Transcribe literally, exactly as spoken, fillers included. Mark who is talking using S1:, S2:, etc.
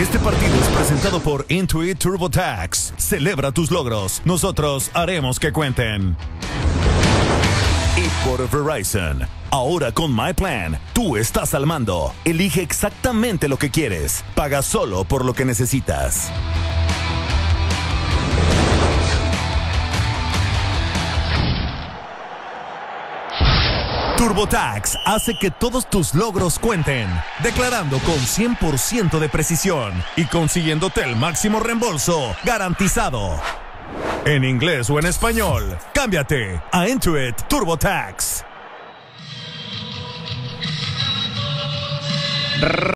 S1: Este partido es presentado por Intuit TurboTax. Celebra tus logros. Nosotros haremos que cuenten. Y por Verizon. Ahora con My Plan, tú estás al mando. Elige exactamente lo que quieres. Paga solo por lo que necesitas. TurboTax hace que todos tus logros cuenten, declarando con cien por ciento de precisión y consiguiéndote el máximo reembolso garantizado. En inglés o en español, cámbiate a Intuit TurboTax.